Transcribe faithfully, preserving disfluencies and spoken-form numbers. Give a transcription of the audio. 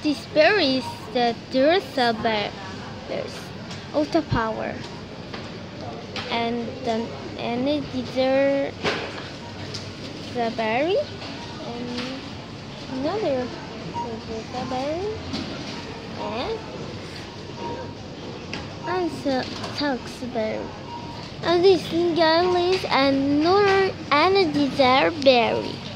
this berry is the Duracell berries, Ultra Power, and the and these are the berry, and another the berry, and and the Tuxberry, and this is and another and a desire berry.